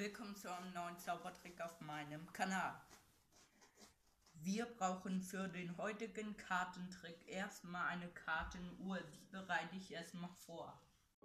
willkommen zu einem neuen Zaubertrick auf meinem Kanal. Wir brauchen für den heutigen Kartentrick erstmal eine Kartenuhr, die bereite ich erstmal vor.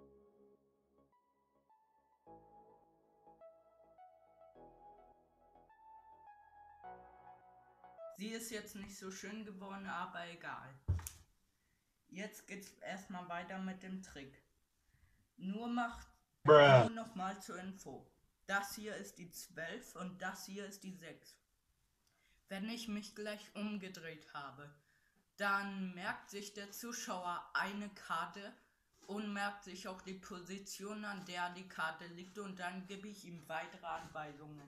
Sie ist jetzt nicht so schön geworden, aber egal. Jetzt geht's erstmal weiter mit dem Trick. Nur nochmal zur Info. Das hier ist die 12 und das hier ist die 6. Wenn ich mich gleich umgedreht habe, dann merkt sich der Zuschauer eine Karte und merkt sich auch die Position, an der die Karte liegt, und dann gebe ich ihm weitere Anweisungen.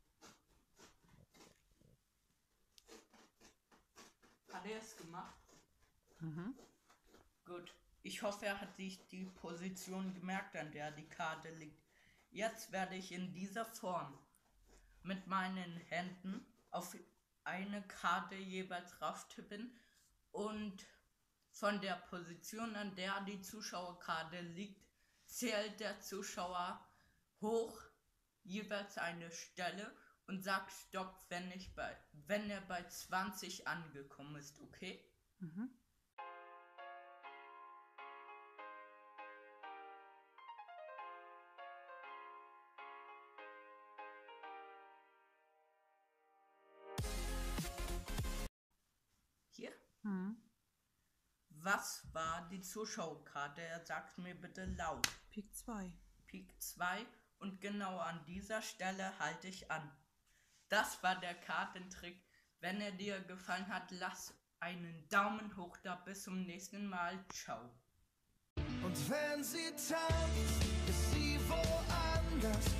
Hat er es gemacht? Mhm. Gut. Ich hoffe, er hat sich die Position gemerkt, an der die Karte liegt. Jetzt werde ich in dieser Form mit meinen Händen auf eine Karte jeweils drauf tippen und von der Position, an der die Zuschauerkarte liegt, zählt der Zuschauer hoch jeweils eine Stelle und sagt Stopp, wenn er bei 20 angekommen ist, okay? Mhm. Hier? Mhm. Was war die Zuschauerkarte? Er sagt mir bitte laut. Pik 2. Pik 2, und genau an dieser Stelle halte ich an. Das war der Kartentrick. Wenn er dir gefallen hat, lass einen Daumen hoch da. Bis zum nächsten Mal. Ciao. Und wenn sie tanzt, ist sie woanders.